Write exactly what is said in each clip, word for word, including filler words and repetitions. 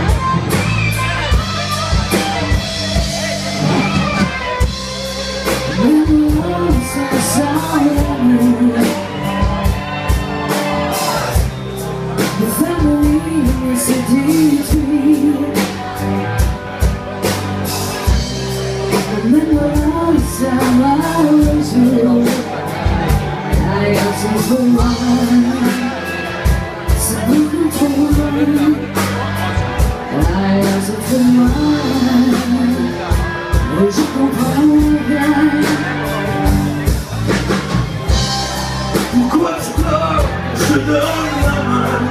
Je comprends bien. Pourquoi tu pleures? Je te donne la main.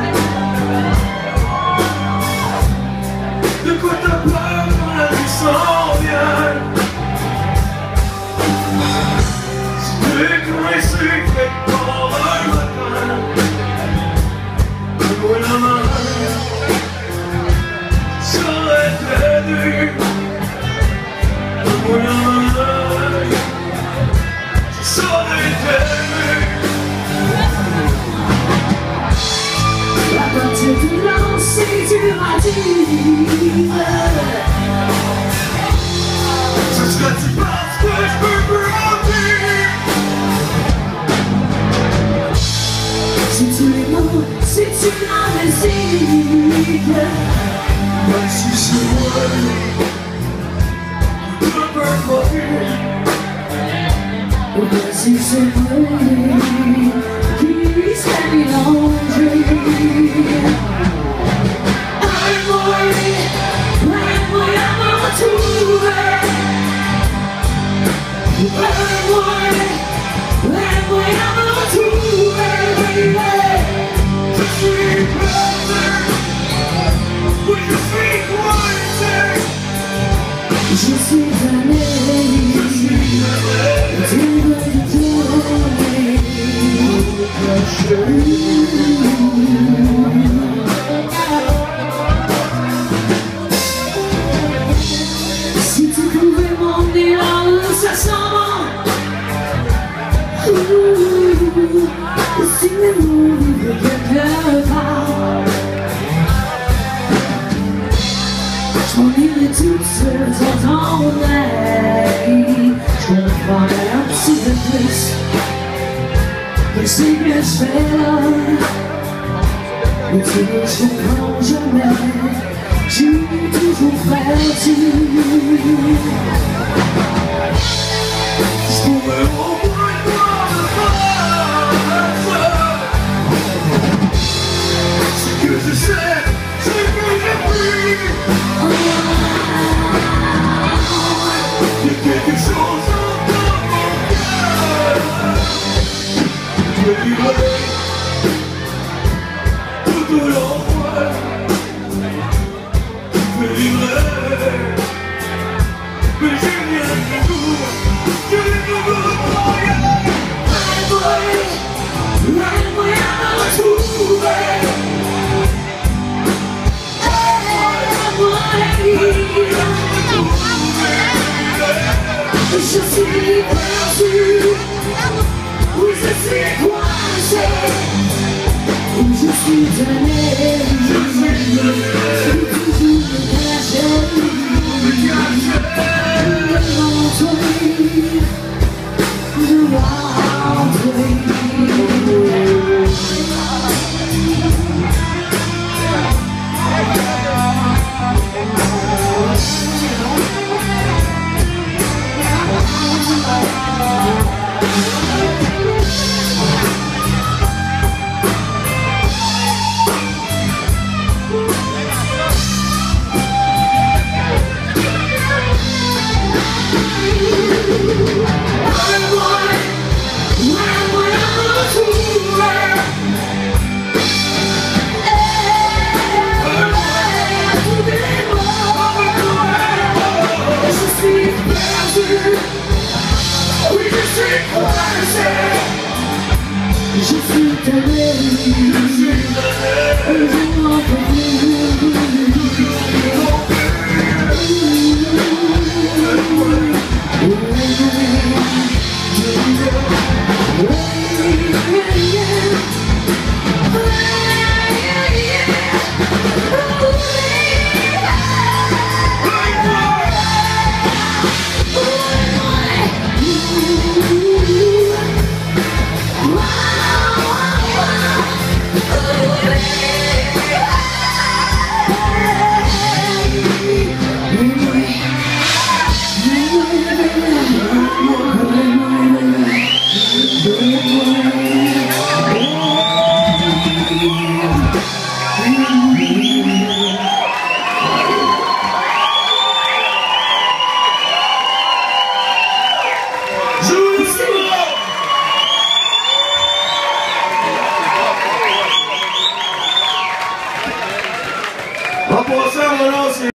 De quoi t'as peur quand la nuit s'en vient? Si tu es coincé quelque part un matin, donne-moi la main. Je saurais t'aider. Donne-moi la main. Je saurais t'aider. La partie du lancer du radis. Ce serait-tu parce que je peux plus mentir? Si tu es mort, si tu la musique, même si c'est moi, je peux pas vivre. Ou bien si c'est moi qui s'est mélangé. Je suis allé, je suis allé, tu veux tourner, si tu pouvais m'emmener là où ça sent bon, si mes mots vivaient quelque part, je m'en irais toute seule dans ton œil. Je me prendrais un petit peu plus de ce que je fais là. Mais tu ne comprends jamais, j'ai toujours perdu. Je pourrais au moins voir le mal. Ce que je sais, ce que j'ai pris. Il y a quelque chose dans mon cœur. Je vais vivre tout au long de moi. Je vais vivre, mais j'ai rien de tout. Je vais vivre pour rien. Aide-moi, aide-moi à me retrouver. Aide-moi à vivre. Je suis perdu, où je suis coincé, où je suis donné, je suis donné, toujours caché, devant toi, devant toi. Je suis allé, je suis allé, je m'en vais.